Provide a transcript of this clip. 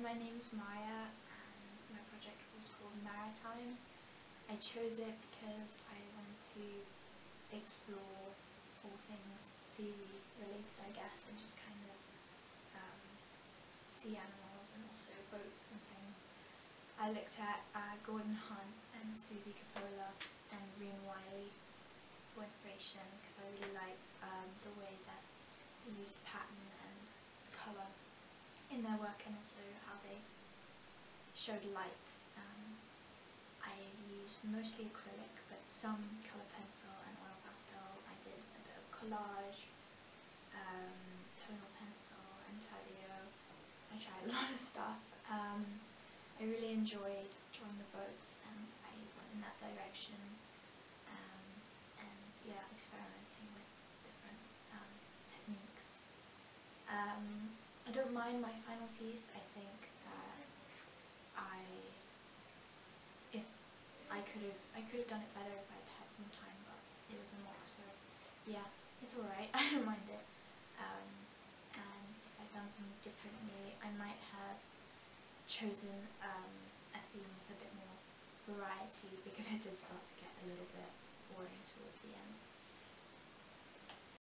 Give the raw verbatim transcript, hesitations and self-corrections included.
my name is Maya and my project was called Maritime. I chose it because I wanted to explore all things sea related, I guess, and just kind of um, sea animals and also boats and things. I looked at uh, Gordon Hunt and Suzy Coppola and Rian Wiley for inspiration because I really liked um, the way that they used pattern and colour in their work and also how they showed light. Um, I used mostly acrylic but some colour pencil and oil pastel. I did a bit of collage, um, tonal pencil, intaglio. I tried a lot of stuff. Um, I really enjoyed drawing the boats and I went in that direction, um, and yeah, experimenting with different um, techniques. Um, I don't mind my final piece. I think that I, if I could have, I could have done it better if I'd had more time, but it was a mock, so yeah, it's alright. I don't mind it. Um, and if I'd done something differently, I might have chosen um, a theme with a bit more variety because it did start to get a little bit boring towards the end.